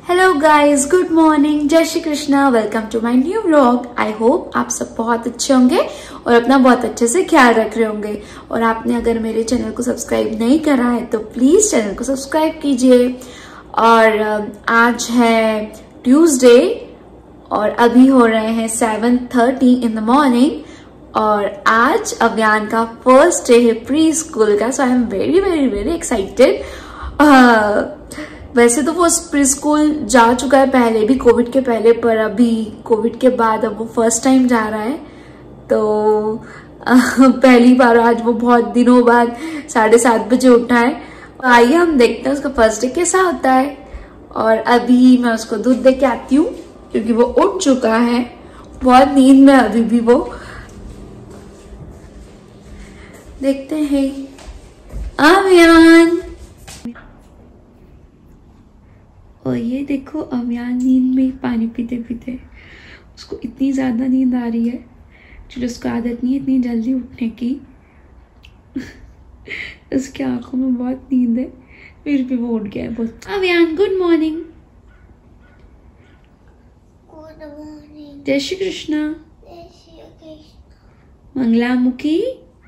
Hello guys, good morning, Jai Shri Krishna. Welcome to my new vlog. I hope आप सब बहुत अच्छे होंगे और अपना बहुत अच्छे से ख्याल रख रहे होंगे। और आपने अगर मेरे चैनल को सब्सक्राइब नहीं करा है तो प्लीज चैनल को सब्सक्राइब कीजिए। और आज है ट्यूसडे और अभी हो रहे हैं 7:30 इन द मॉर्निंग। और आज अभियान का फर्स्ट डे है प्री स्कूल का, so I am very very very excited. वैसे तो वो प्री स्कूल जा चुका है पहले भी, कोविड के पहले, पर अभी कोविड के बाद अब वो फर्स्ट टाइम जा रहा है। तो पहली बार आज वो बहुत दिनों बाद 7:30 बजे उठा है। आइए हम देखते हैं उसका फर्स्ट डे कैसा होता है। और अभी मैं उसको दूध दे के आती हूँ क्योंकि वो उठ चुका है, बहुत नींद में अभी भी वो। देखते हैं अभियान। और ये देखो अभियान नींद में पानी पीते पीते, उसको इतनी ज़्यादा नींद आ रही है जो उसको आदत नहीं है इतनी जल्दी उठने की। उसकी आंखों में बहुत नींद है, फिर भी वो उठ गया है बहुत। अभियान good morning. Good morning. Jai Shri Krishna. मंगलामुखी।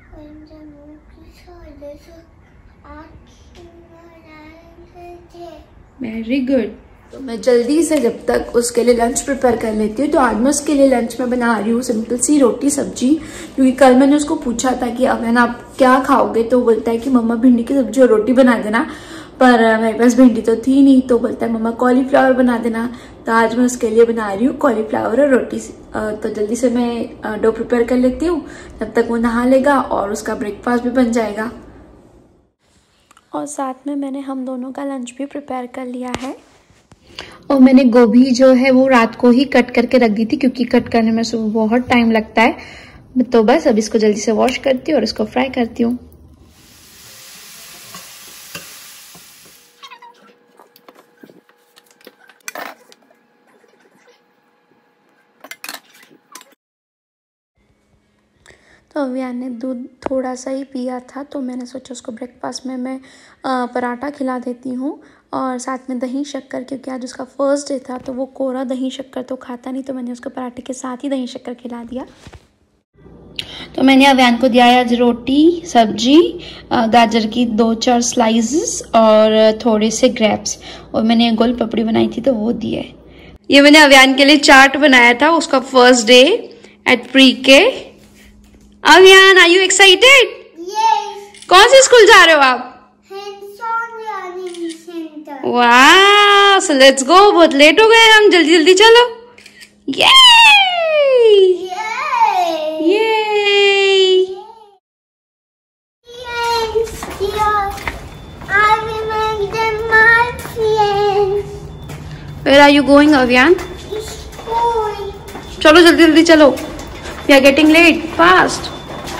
Very good. तो मैं जल्दी से जब तक उसके लिए लंच प्रिपेयर कर लेती हूँ। तो आज मैं उसके लिए लंच में बना रही हूँ सिंपल सी रोटी सब्जी, क्योंकि कल मैंने उसको पूछा था कि अभियान आप क्या खाओगे, तो बोलता है कि मम्मा भिंडी की सब्जी और रोटी बना देना। पर मेरे पास भिंडी तो थी नहीं, तो बोलता है मम्मा कॉलीफ्लावर बना देना। तो आज मैं उसके लिए बना रही हूँ कॉलीफ्लावर और रोटी। तो जल्दी से मैं डो प्रिपेयर कर लेती हूँ, तब तक वो नहा लेगा और उसका ब्रेकफास्ट भी बन जाएगा। और साथ में मैंने हम दोनों का लंच भी प्रिपेयर कर लिया है। और मैंने गोभी जो है वो रात को ही कट करके रख दी थी, क्योंकि कट करने में सुबह बहुत टाइम लगता है। तो बस अब इसको जल्दी से वॉश करती हूँ और इसको फ्राई करती हूँ। तो अभियान ने दूध थोड़ा सा ही पिया था, तो मैंने सोचा उसको ब्रेकफास्ट में मैं पराठा खिला देती हूँ और साथ में दही शक्कर, क्योंकि आज उसका फर्स्ट डे था तो वो कोरा दही शक्कर तो खाता नहीं, तो मैंने उसको पराठे के साथ ही दही शक्कर खिला दिया। तो मैंने अभियान को दिया है आज रोटी सब्जी, गाजर की 2-4 स्लाइसेस और थोड़े से ग्रेप्स, और मैंने गोल पपड़ी बनाई थी तो वो दी है। ये मैंने अभियान के लिए चाट बनाया था उसका फर्स्ट डे एट प्री के। अभियान आर यू एक्साइटेड? Yes. कौन से स्कूल जा रहे हो आप? वाह, सो लेट्स गो। बहुत लेट हो गए हम, जल्दी जल्दी चलो। ये Where are you going, अभियान? चलो जल्दी जल्दी चलो, we are getting late, fast.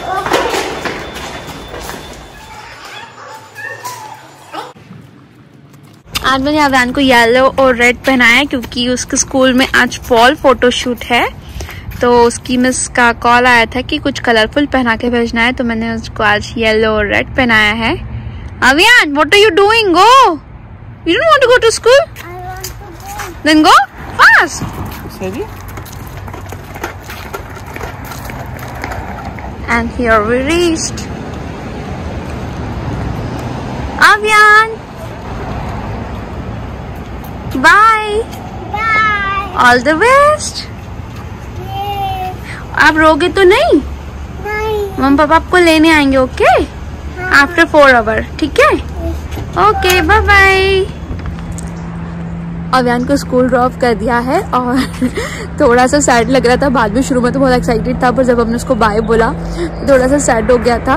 आज मैंने अभियान को येलो और रेड पहनाया है क्योंकि उसके स्कूल में आज फॉल फोटोशूट है। तो उसकी मिस का कॉल आया था कि कुछ कलरफुल पहना के भेजना है, तो मैंने उसको आज येलो और रेड पहनाया है। Abhiyan, what are you doing? Go, you don't want to go to school? Then go fast. And here we reached. Avian, bye. Bye. All the best. Yes. आप रोगे तो नहीं? नहीं। मम्मी पापा आपको लेने आएंगे, ओके? आफ्टर 4 आवर, ठीक है? Okay, bye bye. अभियान को स्कूल ड्रॉप कर दिया है और थोड़ा सा सैड लग रहा था बाद में। शुरू में तो बहुत एक्साइटेड था, पर जब हमने उसको बाय बोला थोड़ा सा सैड हो गया था।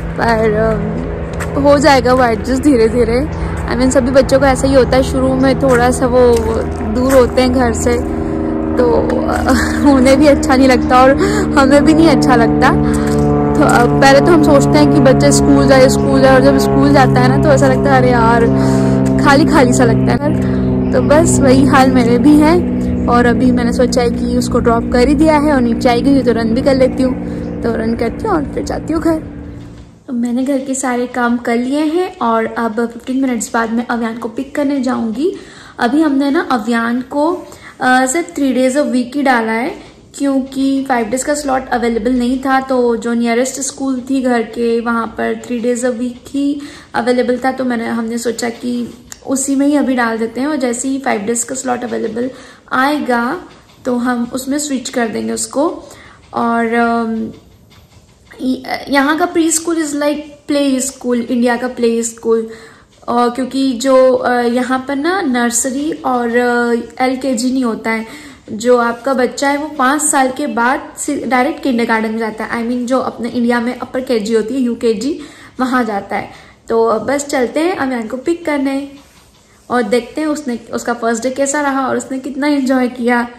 पर हो जाएगा वो एडजस्ट धीरे धीरे। आई मीन सभी बच्चों का ऐसा ही होता है, शुरू में थोड़ा सा वो दूर होते हैं घर से, तो उन्हें भी अच्छा नहीं लगता और हमें भी नहीं अच्छा लगता। तो पहले तो हम सोचते हैं कि बच्चे स्कूल जाए, और जब स्कूल जाता है ना तो ऐसा लगता है अरे यार खाली खाली सा लगता है। तो बस वही हाल मेरे भी है। और अभी मैंने सोचा है कि उसको ड्रॉप कर ही दिया है और नीचे आई गई तो रन भी कर लेती हूँ। तो रन करती हूँ और फिर जाती हूँ घर। तो मैंने घर के सारे काम कर लिए हैं और अब 15 मिनट्स बाद मैं अभियान को पिक करने जाऊंगी। अभी हमने ना अव्यान को सिर्फ 3 days अ वीक ही डाला है, क्योंकि 5 days का स्लॉट अवेलेबल नहीं था। तो जो नियरेस्ट स्कूल थी घर के वहाँ पर 3 days अ वीक ही अवेलेबल था। तो हमने सोचा कि उसी में ही अभी डाल देते हैं, और जैसे ही 5 days का स्लॉट अवेलेबल आएगा तो हम उसमें स्विच कर देंगे उसको। और यहाँ का pre school is like play school, India का प्ले स्कूल। और क्योंकि जो यहाँ पर ना नर्सरी और LKG नहीं होता है, जो आपका बच्चा है वो 5 साल के बाद डायरेक्ट किंडरगार्टन में जाता है। आई मीन जो अपने इंडिया में अपर KG होती है, UKG, वहाँ जाता है। तो बस चलते हैं अव्यान को पिक करने और देखते हैं उसका फर्स्ट डे कैसा रहा और उसने कितना एंजॉय किया।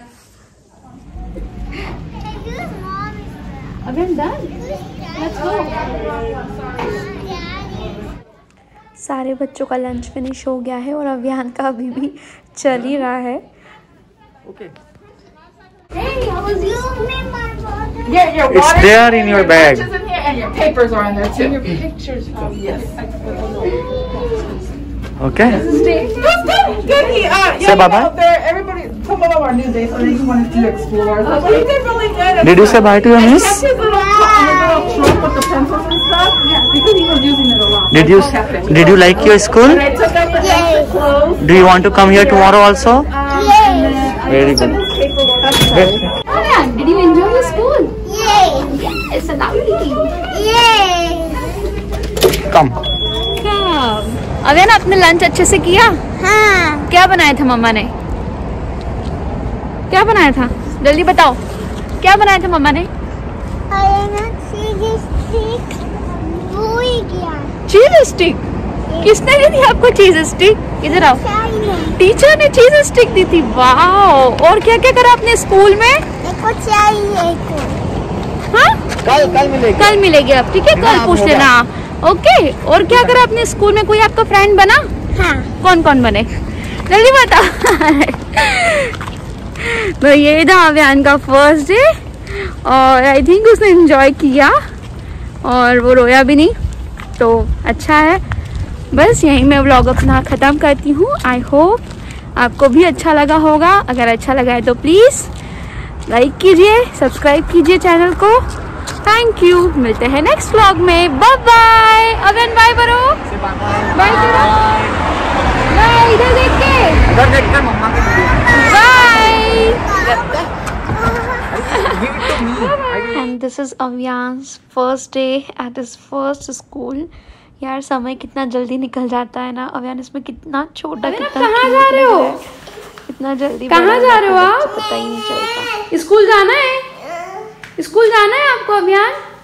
Avyan done, let's go. सारे बच्चों का लंच फिनिश हो गया है और अव्यान का अभी भी चल ही रहा है। Okay. Hey, how was you? Yeah, your It's water. there in your bag. Lunch is in here, and your papers are in there too. And your pictures. Yes. Okay. Good. Say bye-bye. Out there, everybody, some of them are new days, so they just wanted to explore. So, but he did really good. Did you say bye to your And he miss? kept his little trunk with the pencils and stuff. Yeah, because he was using it a lot. Did you Cafe. did you like your school? And I took out the extra clothes. Do you want to come here tomorrow also? And then I Very took good. his paperwork. Avyan, did you enjoy your school? Yay! Yes, lovely. Yay! Come. Avyan, आपने lunch अच्छे से किया? हाँ। क्या बनाया था मम्मा ने? क्या बनाया था? जल्दी बताओ, क्या बनाया था मम्मा ने? अरे ना चीज़ स्टिक वो ही किया। चीज स्टिक? किसने दी थी आपको चीज स्टिक? इधर आओ। चाहिए। टीचर ने चीज स्टिक दी थी। वाह! और क्या क्या करा आपने स्कूल में? देखो चाहिए को। हाँ, कल मिलेगी. कल मिलेगी आप, ठीक है? कल पूछ लेना। ओके। और क्या करा आपने स्कूल में? कोई आपका फ्रेंड बना? हाँ। कौन कौन बने? जल्दी बता। तो ये था अव्यान का फर्स्ट डे और आई थिंक उसने एंजॉय किया और वो रोया भी नहीं, तो अच्छा है। बस यहीं मैं व्लॉग अपना ख़त्म करती हूँ। आई होप आपको भी अच्छा लगा होगा। अगर अच्छा लगा है तो प्लीज़ लाइक कीजिए, सब्सक्राइब कीजिए चैनल को। Thank you. मिलते हैं नेक्स्ट व्लॉग में। Bye bye. अव्यान बाय करो। बाय करो। बाय। इधर देख के। इधर देखकर मम्मा के video. Bye. Give it to me. And this is Avyan's first day at his first school. यार समय कितना जल्दी निकल जाता है ना। अव्यान इसमें कितना छोटा, कितना कहाँ जा रहे हो? इतना जल्दी कहाँ जा रहे हो आप? पता ही नहीं चलता। स्कूल जाना है? स्कूल जाना है आपको अभियान?